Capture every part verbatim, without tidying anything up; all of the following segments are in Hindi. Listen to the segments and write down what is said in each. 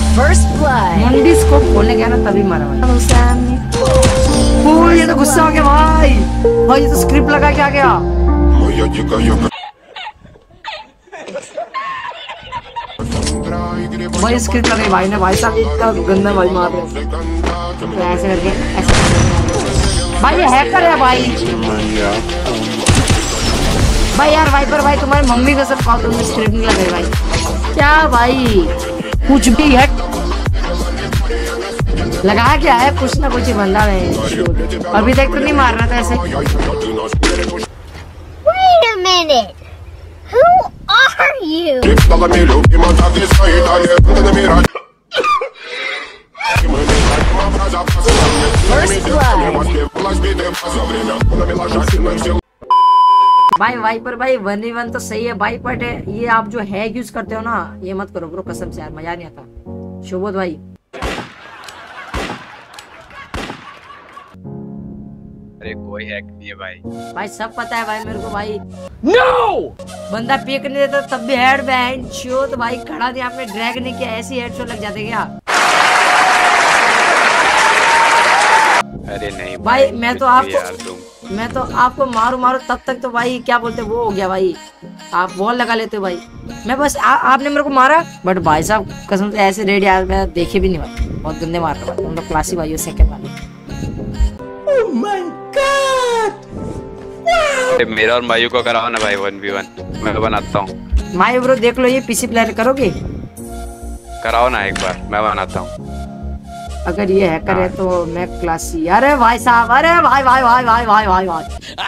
First blood. मुंडी स्कोप खोलने गया ना तभी मारा भाई। ओह ये तो गुस्सा हो गया भाई। भाई ये तो स्क्रिप्ट लगा के आ गया। भाई स्क्रिप्ट लगा भाई ने भाई साहब इतना गंदा भाई मार रहे। तो ऐसे करके ऐसे भाई ये हैकर है भाई। भाई यार वाइपर भाई तुम्हारी मम्मी को सब खाओ तुमने स्क्रिप्ट नहीं लगाई भाई। क्या भाई कुछ भी हट लगा क्या है कुछ ना कुछ ही बंदा है। अभी तक तो नहीं मार रहा था ऐसे। Wait a minute. Who are you? First blood. भाई वाइपर भाई वन वी वन तो सही है भाई बट ये आप जो हैक यूज करते हो ना ये मत करो ब्रो कसम से यार मजा नहीं आता। शोभोत भाई अरे कोई हैक नहीं है भाई। भाई सब पता है भाई मेरे को भाई। नो बंदा पिक नहीं देता तब भी हेड बैंड शो तो भाई खड़ा नहीं आपने ड्रैग नहीं किया ऐसी हेड शो लग जाते क्या। अरे नहीं भाई, भाई मैं तो आपको मैं तो आपको मारू मारू तब तक तो भाई क्या बोलते वो हो गया भाई। आप वॉल लगा लेते हो भाई। मैं बस आ, आपने मेरे को मारा बट भाई साहब कसम से ऐसे रेड यार मैं देखे भी नहीं भाई। बहुत गंदे मार रहा भाई। तुम लोग क्लासी भाई हो सेकंड वाले। Oh my God! wow! मेरा और मायू को कराओ ना भाई वन वी वन मैं बनाता हूँ। मायू ब्रो देख लो ये पीसी प्लेयर करोगे? कराओ ना एक बार मैं बनाता हूँ। अगर ये हैकर है तो मैं क्लासी। अरे भाई साहब अरे भाई भाई भाई भाई भाई भाई भाई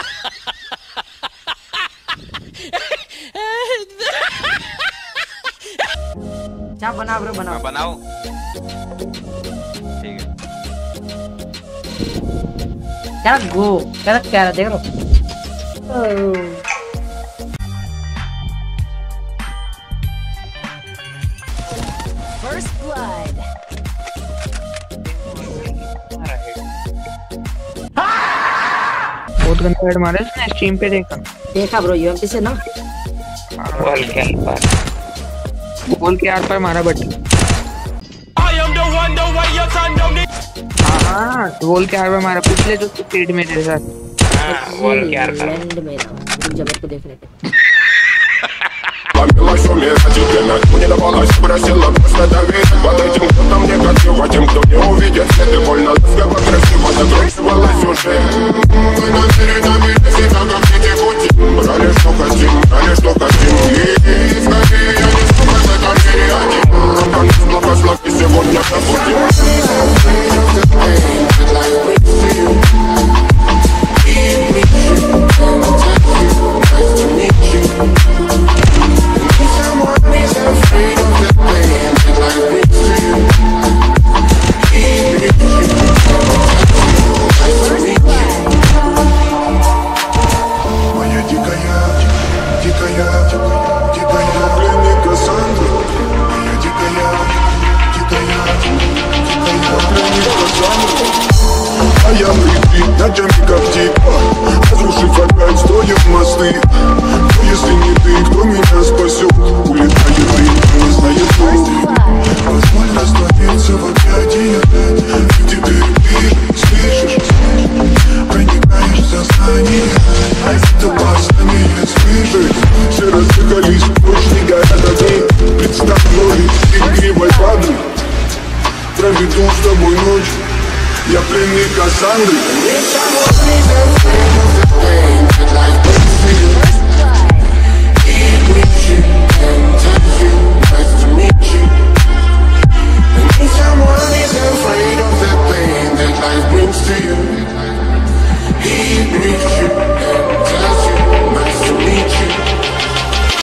क्या बना ब्रो बनाओ मैं बनाऊं ठीक है। क्या गो क्या क्या देख लो। First blood. बहुत गंदा हेड मारा इसने स्ट्रीम पे देखा देखा ब्रो यूएमपी से ना बॉल के आर पार बॉल के आर पार मारा बट हाँ बॉल के आर पार मारा पिछले जो स्पीड में तेरे साथ बॉल के आर पार एंड में जगत को देखने पे Ломила шуме, затеплена, не давалась, просила просто доверить. Под этим кто-то мне красиво, тем, кто не увидит свет и больно ласково, красиво закручивалась уже. Мы намерены себя как дети пути. Брали что хотим, брали что хотим. И скорее я не смогу в этом мире один. Конец благословки сегодня забудем. Ночами как типа, разрушив опять стоят мосты. Но если не ты, кто меня спасет? Улетает ты, не знает путь. Позволь раствориться в объятиях. Где ты, ты слышишь? Проникаешь в сознание. А это опасно меня слышишь. Все разыгрались, прочные горят огни. Представь мной, ты кривой падры. Проведу с тобой ночь. Я пленник Кассандры. He brings you